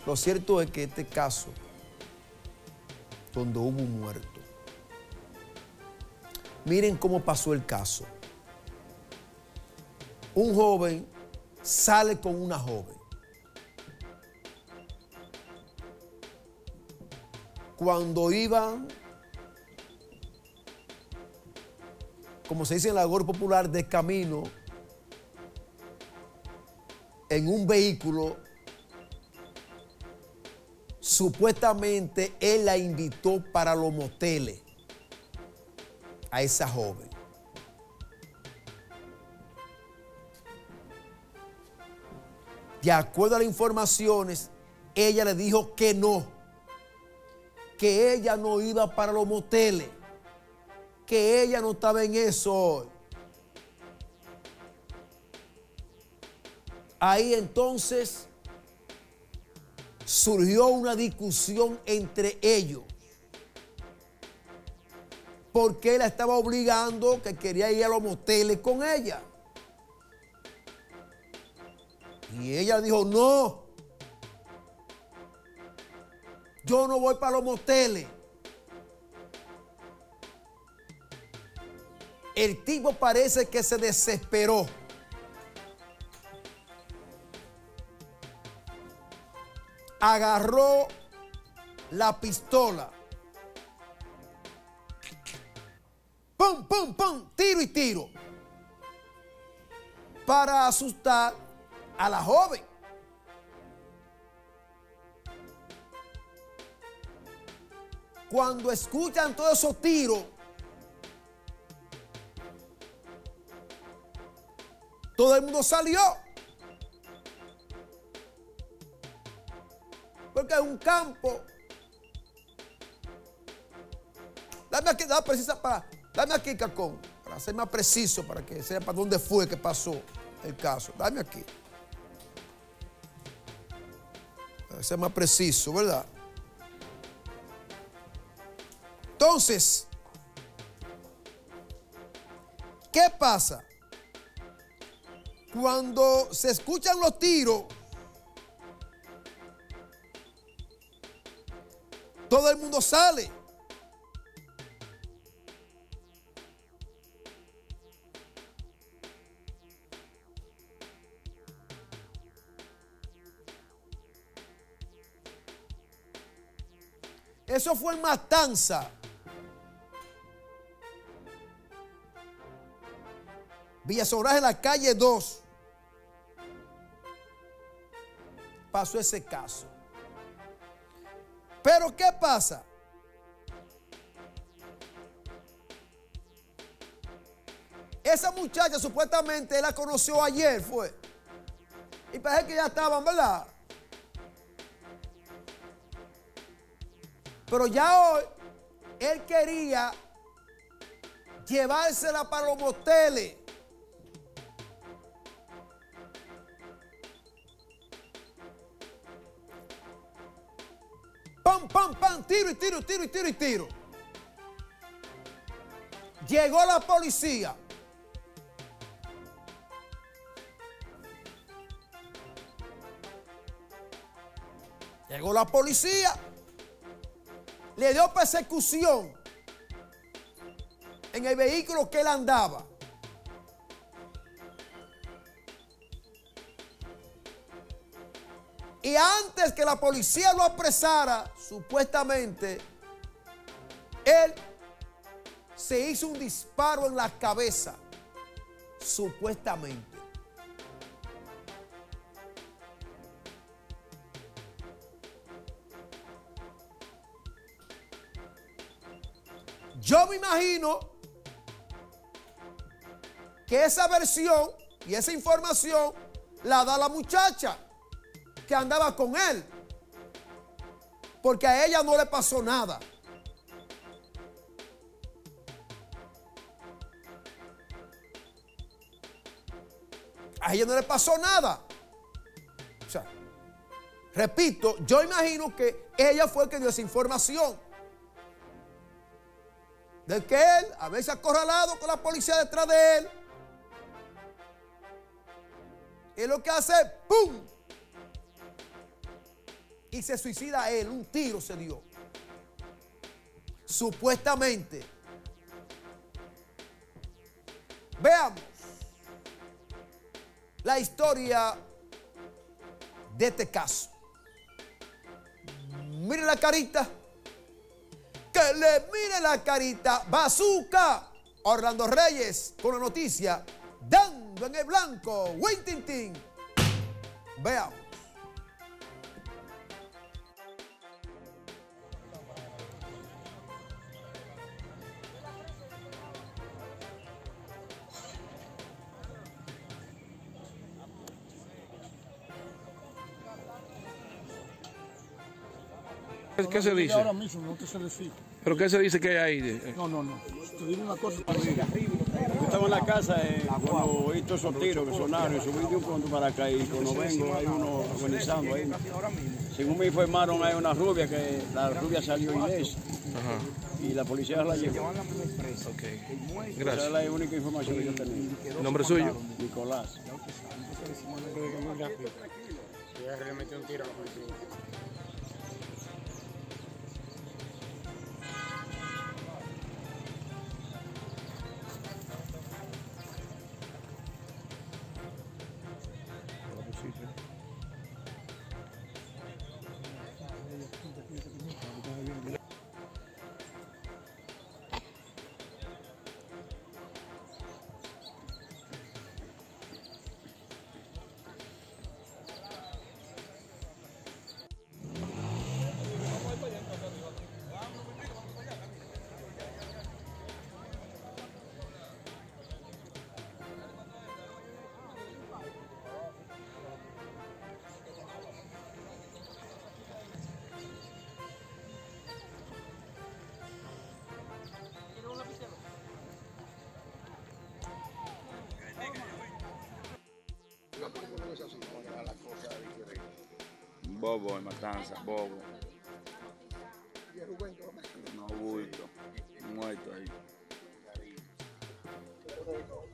Lo cierto es que este caso, donde hubo un muerto, miren cómo pasó el caso. Un joven sale con una joven. Cuando iban, como se dice en la argot popular, de camino, en un vehículo, supuestamente él la invitó para los moteles a esa joven. De acuerdo a las informaciones, ella le dijo que no, que ella no iba para los moteles, que ella no estaba en eso hoy. Ahí entonces surgió una discusión entre ellos, porque él la estaba obligando, que quería ir a los moteles con ella. Y ella dijo, no, yo no voy para los moteles. El tipo parece que se desesperó. Agarró la pistola. ¡Pum, pum, pum! Tiro y tiro. Para asustar a la joven. Cuando escuchan todos esos tiros, todo el mundo salió. Porque es un campo. Dame aquí, dame aquí, Cacón, para ser más preciso, para que sepa dónde fue que pasó el caso. Dame aquí. Para ser más preciso, ¿verdad? Entonces, ¿qué pasa? Cuando se escuchan los tiros, todo el mundo sale. Eso fue en Matanza. Villa Sobraje, en la calle 2. Pasó ese caso. Pero ¿qué pasa? Esa muchacha supuestamente él la conoció ayer, fue. Y parece que ya estaban, ¿verdad? Pero ya hoy él quería llevársela para los moteles. Pam, pam, pam, tiro y tiro, tiro y tiro y tiro. Llegó la policía. Llegó la policía. Le dio persecución en el vehículo que él andaba. Y antes que la policía lo apresara, supuestamente, él se hizo un disparo en la cabeza. Supuestamente. Yo me imagino que esa versión y esa información la da la muchacha que andaba con él, porque a ella no le pasó nada. A ella no le pasó nada. O sea, repito, yo imagino que ella fue el que dio esa información. De que él, a veces acorralado con la policía detrás de él, y lo que hace, ¡pum! Y y se suicida él, un tiro se dio. Supuestamente. Veamos la historia de este caso. Mire la carita. Que le mire la carita. Bazooka. Orlando Reyes con la noticia. Dando en el blanco. Wintintín. Veamos. ¿Qué se dice? Ahora mismo no te sé decir. ¿Pero qué se dice que hay ahí? No. Te digo una cosa. Yo estaba en la casa cuando oí todos esos tiros que sonaron y subí de un punto para acá y cuando vengo hay uno organizando ahí. Según me informaron hay una rubia que la rubia salió ilesa. Ajá. Y la policía la llevó. Ok. Esa es Gracias. la única información que yo tenía. ¿El nombre suyo? Nicolás. Le metió un tiro a la policía. Bobo de Matanza, bobo. No bulto, muerto ahí.